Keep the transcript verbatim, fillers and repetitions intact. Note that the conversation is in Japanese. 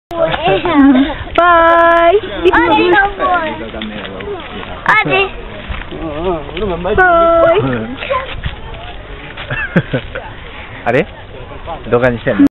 Bye. Adi, Adi. Bye. あれ動画にしてんの